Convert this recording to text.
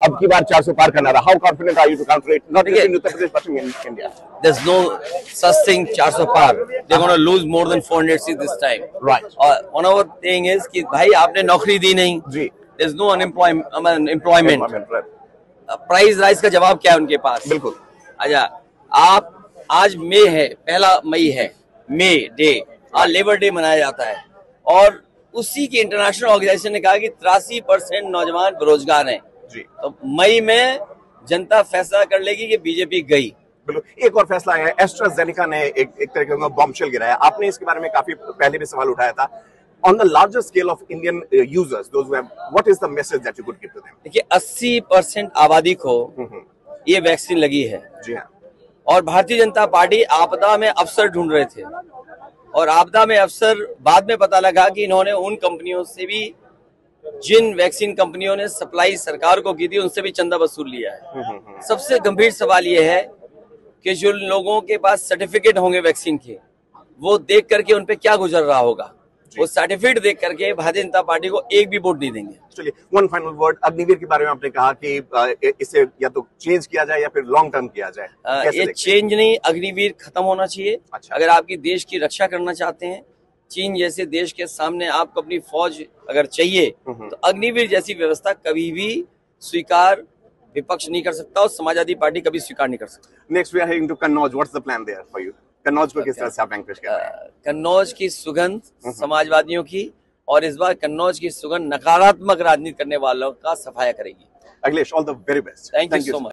अब की बार 400 पार करना रहा. How confident are you to counter it? Not just in Uttar Pradesh, but in India. There's no such thing 400 par. They're going to lose more than 400 seats this time. Right. One of the thing is कि भाई आपने नौकरी दी नहीं. जी. There's no unemployment. Right. Price rise का जवाब क्या है उनके पास? बिल्कुल. अच्छा, आप आज मई है, 1 मई है, मई डे, आज लेबर डे मनाया जाता है और उसी की इंटरनेशनल ऑर्गेनाइजेशन ने कहा कि 83% नौजवान बेरोजगार हैं. जी. तो मई में जनता फैसला कर लेगी कि बीजेपी गई. बिल्कुल. एक और फैसला आया है. एस्ट्राजेनेका ने एक तरीके का बॉम्बशेल गिराया. आपने इसके बारे में काफी पहले भी सवाल उठाया था. On the larger scale of Indian users, those who have, what is the message that you could give to them? देखिए 80% आबादी को ये वैक्सीन लगी है. जी हाँ. और भारतीय जनता पार्टी आपदा में अफसर ढूंढ रहे थे और आपदा में अफसर बाद में पता लगा कि इन्होंने उन कंपनियों से भी, जिन वैक्सीन कंपनियों ने सप्लाई सरकार को की थी, उनसे भी चंदा वसूल लिया है. सबसे गंभीर सवाल ये है कि जो लोगों के पास सर्टिफिकेट होंगे वैक्सीन के, वो देख करके उन पे क्या गुजर रहा होगा. वो सर्टिफिकेट देख करके भारतीय जनता पार्टी को एक भी वोट नहीं देंगे. चलिए, वन फाइनल वर्ड. अग्निवीर के बारे में आपने कहा कि इसे या तो चेंज किया जाए या फिर लॉन्ग टर्म किया जाए. ये चेंज नहीं, अग्निवीर खत्म होना चाहिए. अच्छा. अगर आपकी देश की रक्षा करना चाहते हैं, चीन जैसे देश के सामने आपको अपनी फौज अगर चाहिए, तो अग्निवीर जैसी व्यवस्था कभी भी स्वीकार विपक्ष नहीं कर सकता और समाजवादी पार्टी कभी स्वीकार नहीं कर सकती. Next we are heading to Kannauj. What's the plan there for you? Kannauj को किस तरह से आप वैंक्विश कर रहे हैं? कन्नौज की सुगंध समाजवादियों की, और इस बार कन्नौज की सुगंध नकारात्मक राजनीति करने वालों का सफाया करेगी. Akhilesh, all the very best. Thank you so much.